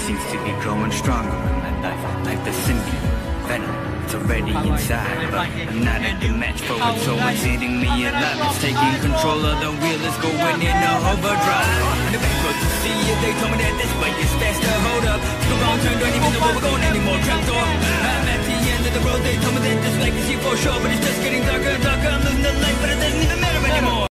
seems to be growing stronger in my life. Like the symbiote, venom, it's already inside. But I'm not a good match for it, so it's eating me alive. It's taking control of the wheel, it's going into overdrive. On the back road to see it, they told me that this way is faster. Hold up, took a wrong turn, don't even know where we're going anymore. Trapdoor.